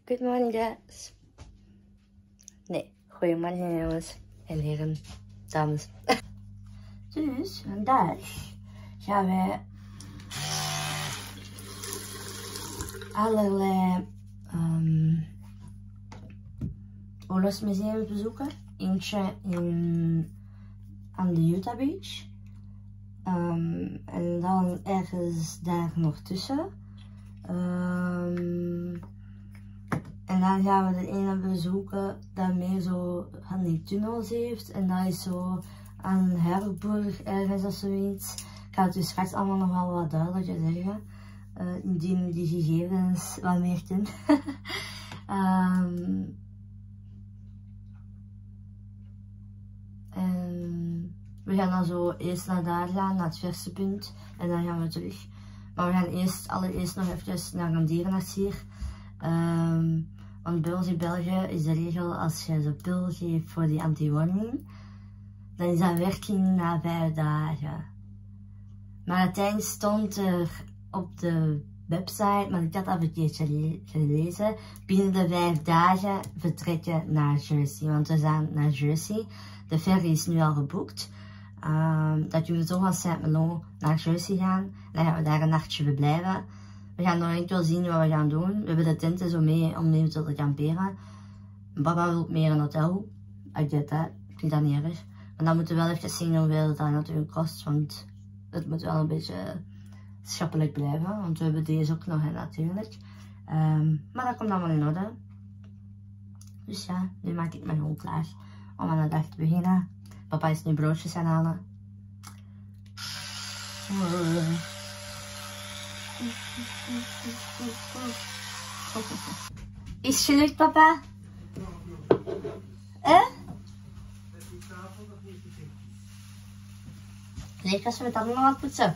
Good morning, guys. Nee, goedemorgen jongens en heren, dames. Dus vandaag gaan wij allerlei oorlogsmuseums bezoeken. Eentje aan de Utah Beach. En dan ergens daar nog tussen. En dan gaan we de ene bezoeken dat meer zo van die tunnels heeft. En dat is zo aan Herburg ergens of zoiets. Ik ga het dus straks allemaal nog wel wat duidelijker zeggen. Indien die gegevens wat meer kent. En we gaan dan zo eerst naar daar gaan, naar het verste punt. En dan gaan we terug. Maar we gaan allereerst nog even naar een dierenarts hier. Want bij ons in België is de regel, als je zo'n pil geeft voor die antiworming, dan is dat werking na 5 dagen. Maar uiteindelijk stond er op de website, maar ik had dat verkeerd gelezen, binnen de 5 dagen vertrekken naar Jersey. Want we zijn naar Jersey. De ferry is nu al geboekt. Dat we zo van Saint-Malo naar Jersey gaan. Dan gaan we daar een nachtje verblijven. We gaan nog enkel zien wat we gaan doen. We hebben de tenten zo mee om mee te kamperen. Papa wil meer een hotel. I get that. Ik vind dat niet erg. Maar dan moeten we wel even zien hoeveel dat natuurlijk kost. Want het moet wel een beetje schappelijk blijven. Want we hebben deze ook nog natuurlijk. Maar dat komt allemaal in orde. Dus ja, nu maak ik me gewoon klaar om aan de dag te beginnen. Papa is nu broodjes aan halen. Is het gelukt, papa? Leek als we het allemaal aan het poetsen.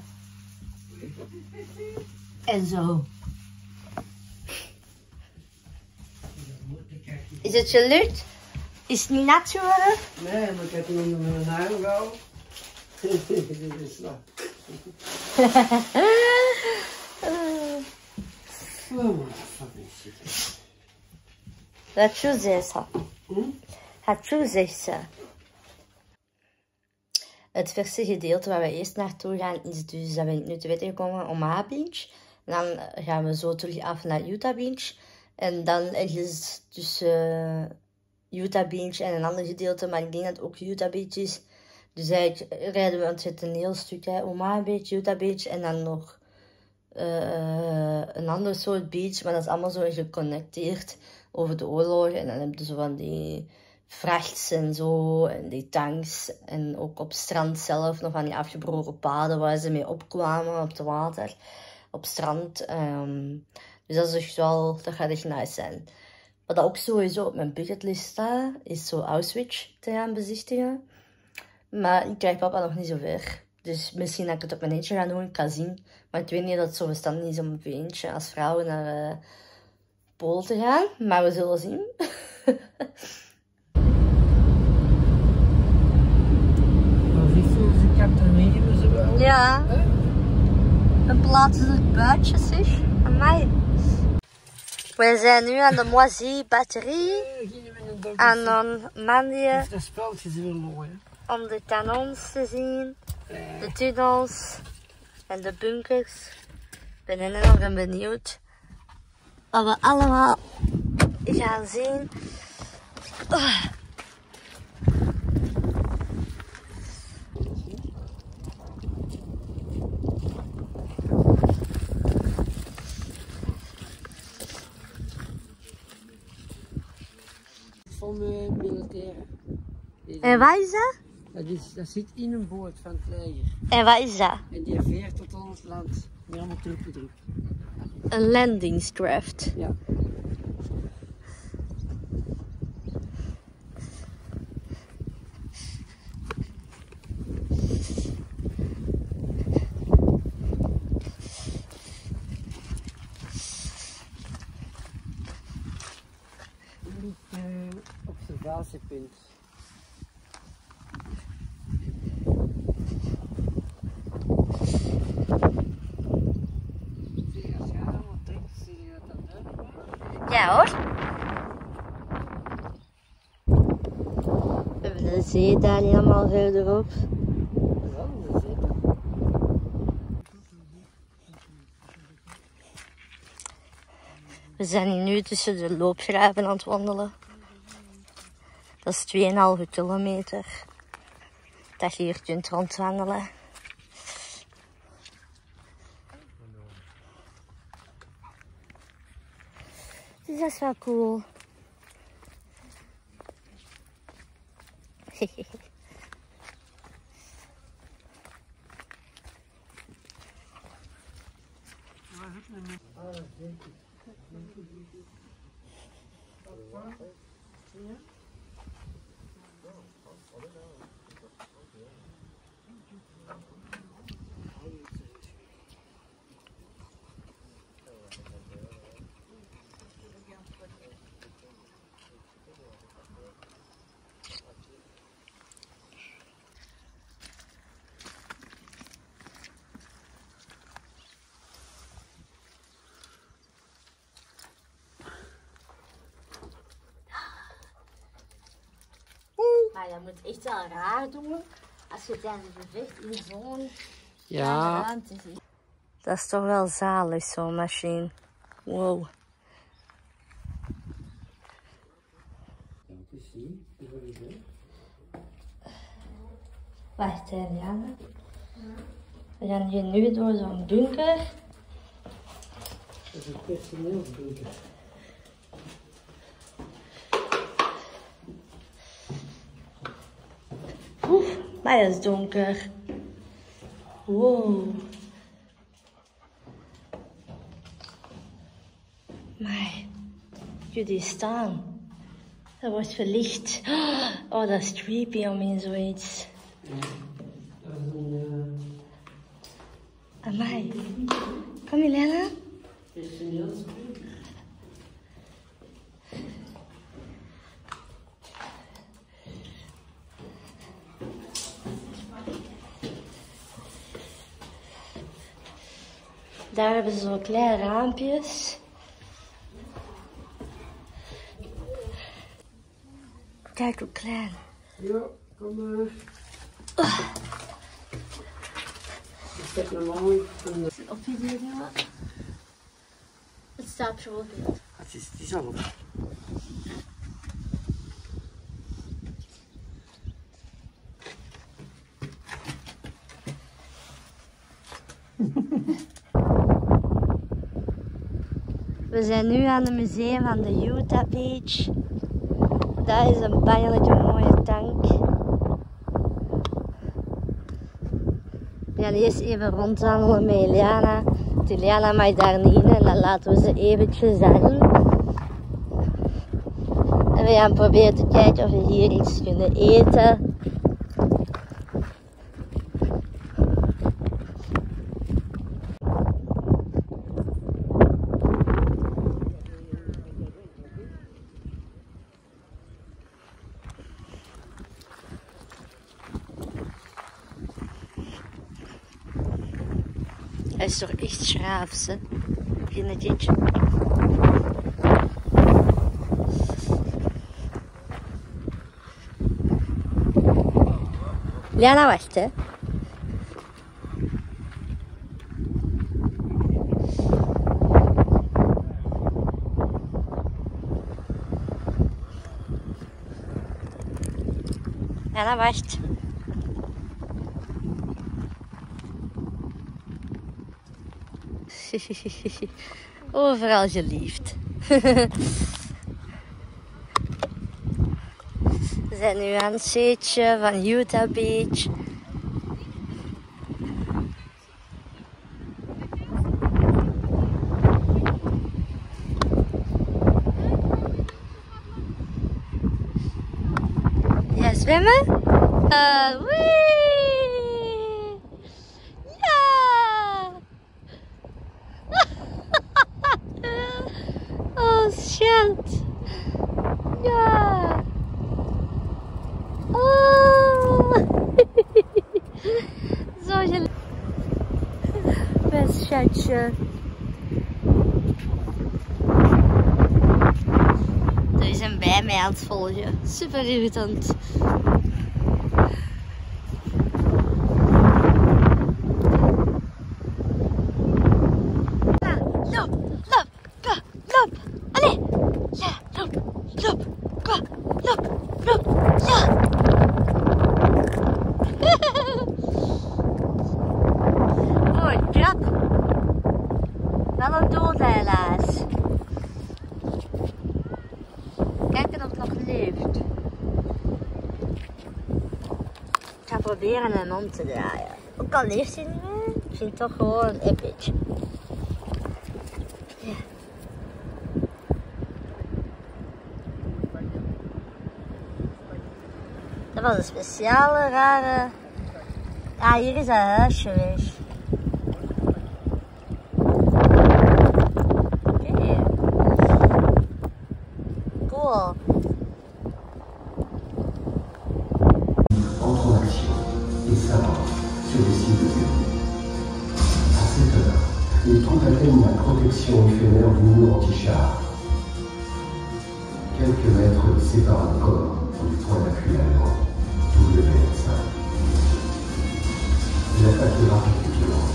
En zo. Is het gelukt? Is het niet nat geworden? Nee, maar ik heb hem onder mijn haar gehouden. Dit is slap. Хочу здесь. Хочу здесь. Het verste gedeelte waar we eerst naartoe gaan is dus, dat ben ik nu te weten gekomen, Omaha Beach. Dan gaan we zo terug af naar Utah Beach. En dan ergens tussen Utah Beach en een ander gedeelte, maar ik denk dat het ook Utah Beach is. Dus eigenlijk rijden we het een heel stuk, Omaha Beach, Utah Beach en dan nog een ander soort beach, maar dat is allemaal zo geconnecteerd over de oorlog. En dan heb je zo van die vrachts en zo, en die tanks. En ook op het strand zelf nog van die afgebroken paden waar ze mee opkwamen op het water, op het strand. Dus dat is echt wel, dat gaat echt nice zijn. Wat ook sowieso op mijn bucketlist staat, is zo Auschwitz te gaan bezichtigen. Maar ik krijg papa nog niet zo ver. Dus misschien dat ik het op mijn eentje ga doen, ik kan zien. Maar ik weet niet dat het zo verstandig is om op je eentje als vrouw naar Polen te gaan. Maar we zullen zien. Ik heb er niet zo wel. Ja. Een plaatselijk buitje, zeg. Amai. We zijn nu aan de Moisy batterie. En dan mandje. Dat speltje is wel mooi. Om de kanons te zien. De tunnels. En de bunkers. Ik ben enorm benieuwd wat we allemaal gaan zien. Van de militairen. En wat is dat? Dat zit in een boot van het leger. En wat is dat? En die veert tot ons land. Die allemaal teruggedrukt. Een landingscraft. Ja. Observatiepunt. Ja hoor. zee daar helemaal verderop. Ja, dat is het. We zijn hier nu tussen de loopgraven aan het wandelen. Dat is 2,5 kilometer. Dat je hier kunt rondwandelen. Dus dat is wel cool. Maar dat moet echt wel raar doen als je tijdens een gevecht in zo'n ruimte zit. Dat is toch wel zalig, zo'n machine. Wow. Wacht even, Jana. We gaan hier nu door zo'n bunker. Dat is een personeelsbunker. Oef, maar dat is donker. Wow. Maar, jullie staan. Dat wordt verlicht. Oh, dat is creepy om in zoiets. Ja, dat is een Amai. Kom Helena. personeelsbunker. Daar hebben ze zo kleine raampjes. Kijk hoe klein. Ja, kom maar. Ik zet hem mooi. Op video. Het staat zo beeld. Het is al op. We zijn nu aan het museum van de Utah Beach. Dat is een bangelijke mooie tank. We gaan eerst even rondwandelen met Eliana. Eliana mag daar niet in en dan laten we ze eventjes daarin. En we gaan proberen te kijken of we hier iets kunnen eten. Hij is toch echt schraafs, hè? Vind ik. Liana, wacht, hè? Liana, wacht. Overal geliefd. We zijn nu aan het zeetje van Utah Beach. Ja, zwemmen? Wee! Oh, schat. Ja. Oh. Zo geliefd. Best schatje. Er is een bij mij aan het volgen. Super irritant. proberen hem om te draaien. Ook al leeft hij niet meer, ik vind het toch gewoon epic. Ja. Dat was een speciale, rare... Ja, hier is dat huisje weg. Oké. Cool. Entre en action et s'avance sur les cibles ennemies. À cette heure, les troupes atteignent la protection éphémère du mur anti-char. Quelques mètres séparent le corps du point d'appui allemand, WN5. L'attaque est rapide et violente.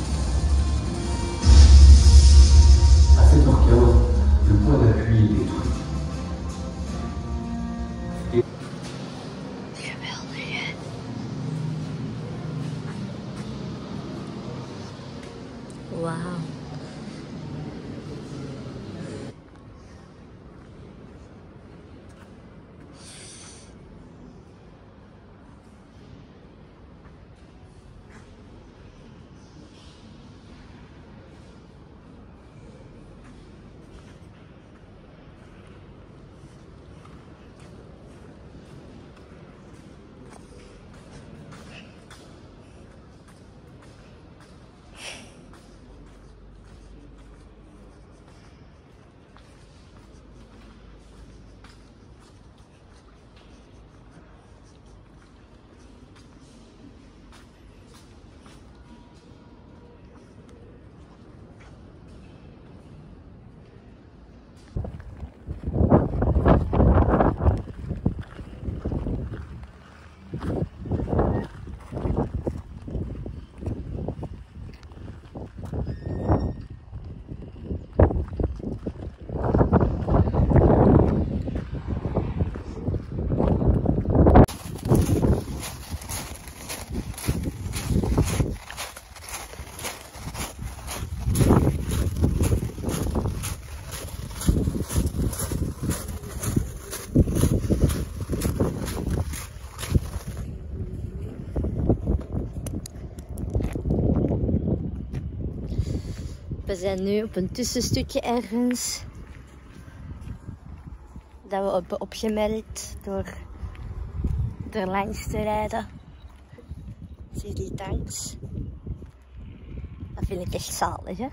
À 7h15, le point d'appui est détruit. Wauw. We zijn nu op een tussenstukje ergens dat we hebben opgemerkt door er langs te rijden. Zie je die tanks? Dat vind ik echt zalig, hè?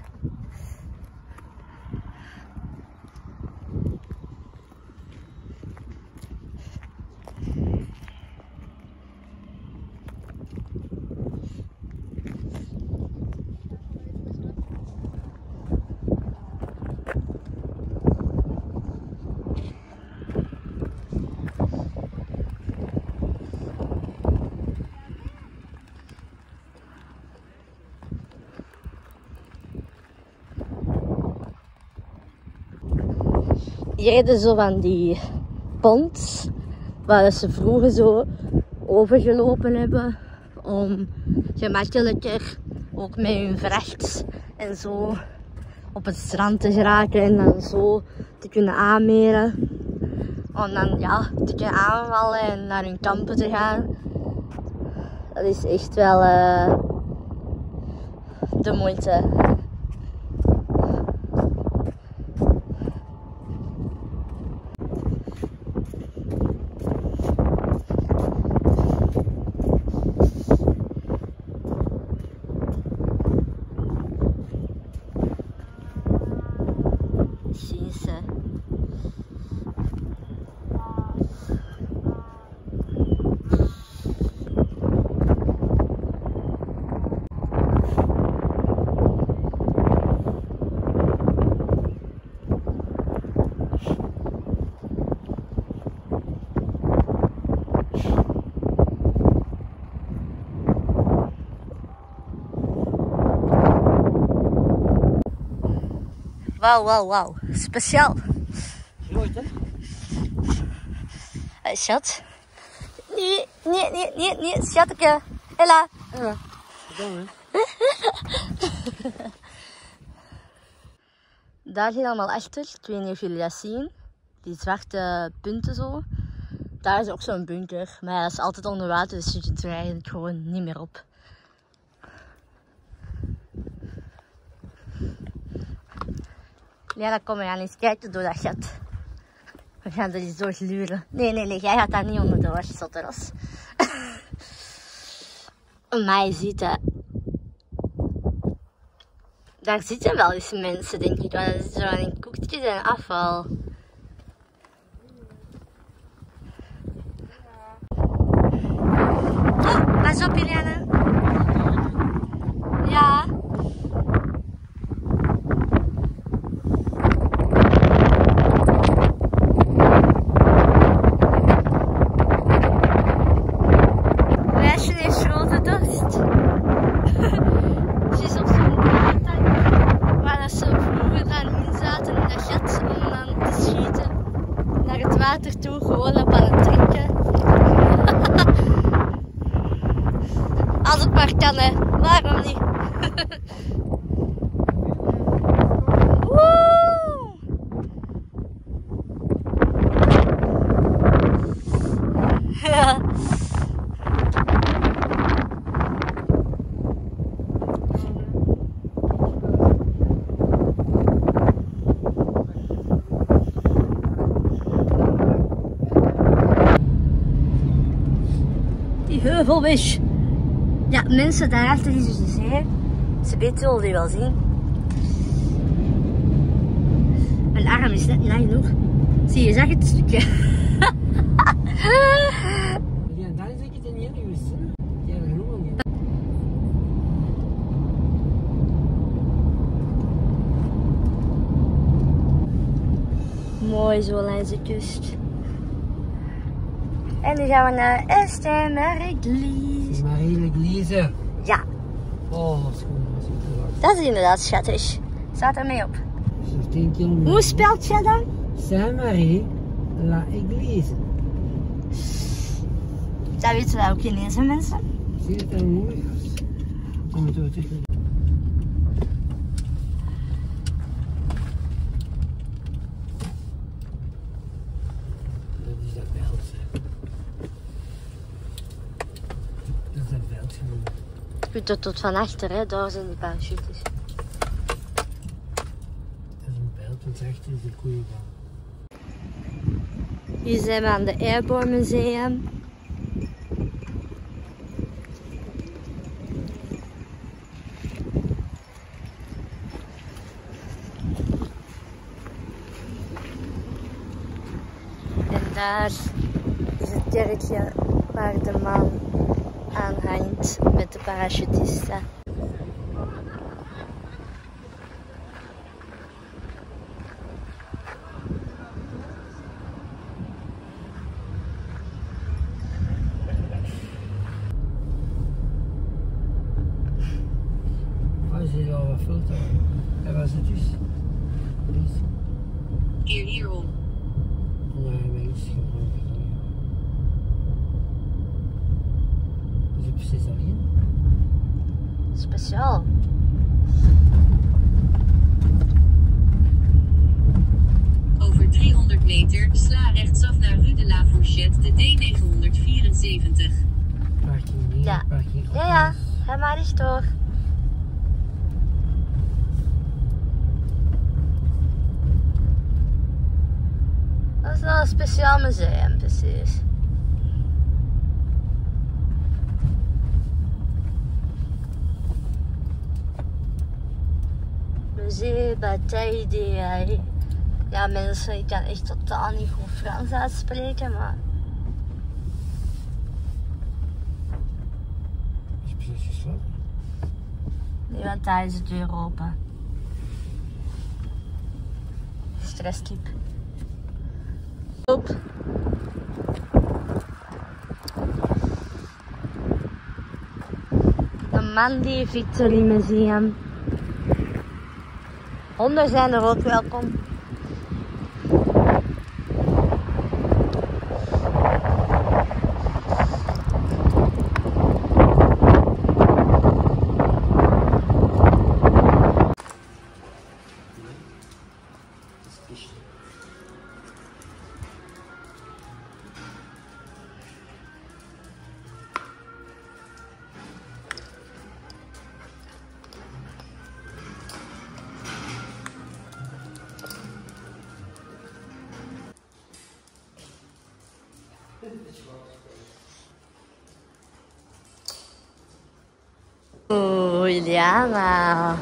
Hier reden zo van die ponts waar ze vroeger zo overgelopen hebben om gemakkelijker ook met hun vracht en zo op het strand te geraken en dan zo te kunnen aanmeren. Om dan ja, te kunnen aanvallen en naar hun kampen te gaan. Dat is echt wel de moeite. Wauw. Speciaal. Nooit, hè? Schat. Nee, schatje. Ella. Ja, dan hè. Daar hier allemaal achter, ik weet niet of jullie dat zien. Die zwarte punten zo. Daar is ook zo'n bunker, maar ja, dat is altijd onder water, dus je zit er eigenlijk gewoon niet meer op. Ja, dan kom je aan eens kijken door dat gat. We gaan er eens door gluren. Nee, jij gaat daar niet onderdoor, Sotteros. Maar je ziet dat. Daar zitten wel eens mensen, denk ik. Want er zitten zo in koekjes en afval. Oh, pas op, Juliana. Ja. Meisje heeft grote dorst. Ze is op zo'n watertank waar ze vroeger dan in zaten in dat gat om dan te schieten naar het water toe, gewoon op aan het drinken. Als het maar kan, hè. Waarom niet? Woe! Ja. Die heuvelweg. Ja, mensen daarachter is dus de zee. Ze zullen die wel zien. Mijn arm is net niet lang genoeg. Zie je, zag het stukje. Ja, daar is het niet nieuws. Ja, genoeg niet. Mooi zo langs de kust. En nu gaan we naar Esther-Marie-Glise. Marie-Glise. Ja, Oh, dat is goed. dat is inderdaad schattig. Staat er mee op. Dat is 10 kilometer. Hoe spelt je dat? Saint-Marie-la-Église. Dat weten wij ook ineens, hè, mensen. Zie je het er mooi uit? Dan moeten we tussen. Dat is dat veld. Dat is dat veld genoemd. Je kunt er tot van achter, hè. Daar zijn die parachutes. Dat is een veld, want achter is de koeienbaan. Hier zijn we aan de Airborne Museum. En daar is het kerkje waar de man aan hangt met de parachutisten. Oh, je ziet al wat filter. En wat is het dus? Keer hierom. Nee, mensen gebruiken het niet. Is het precies alleen? Speciaal. Over 300 meter, sla rechtsaf naar Rue de la Fourchette, de D974. Parking hier, Ja. parking Ja, ga maar eens door. Dat is wel een speciaal museum, precies. Musée Bataille des... Ja mensen, ik kan echt totaal niet goed Frans uitspreken, maar... Is het precies gesloten? Nee, want daar is de deur open. Stresskip. Op. De Mandy Victory Museum. Honden zijn er ook welkom. Oeh, Iliana.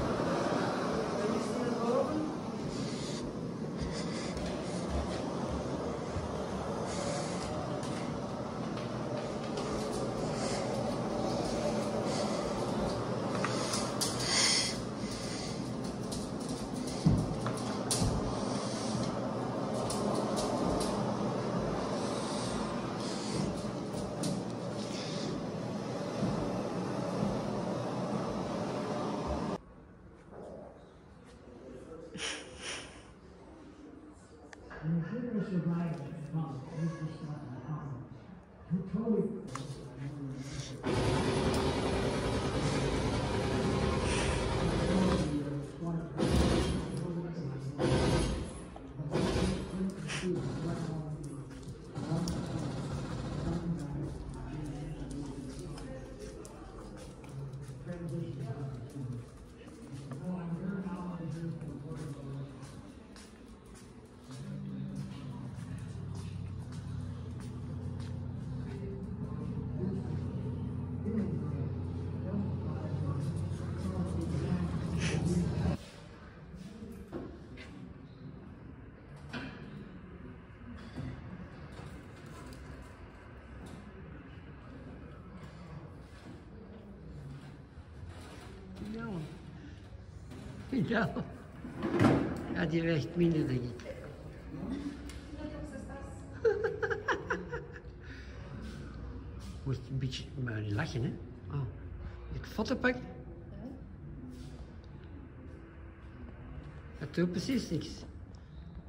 Ja. Ja, die weegt minder, denk ik. Moest een beetje maar lachen, hè? Oh. Ik foto pakken? Dat doet precies niks.